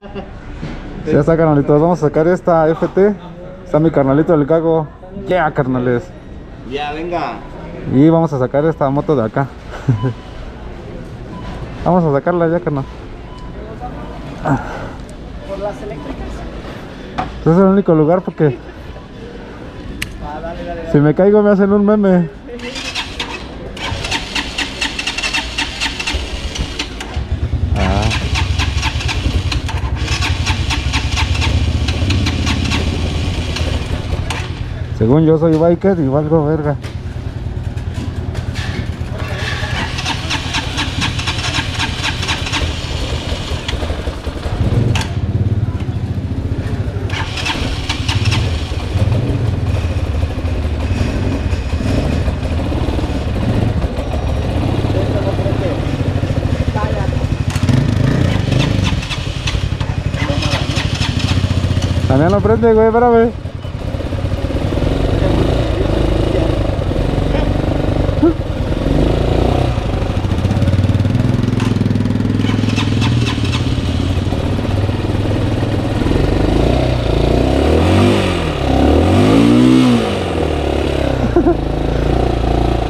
Ya está, carnalitos, vamos a sacar esta FT. Está mi carnalito del Cago. Ya, carnales. Ya, venga. Y vamos a sacar esta moto de acá. Vamos a sacarla ya, carnal. ¿Por las eléctricas? Este es el único lugar porque Dale. si me caigo me hacen un meme. Ah. Según yo soy biker y valgo verga. También lo prende, güey, espérame.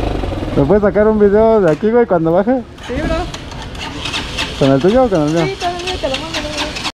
¿Me puedes sacar un video de aquí, güey, cuando baje? Sí, bro. ¿Con el tuyo o con el mío? Sí,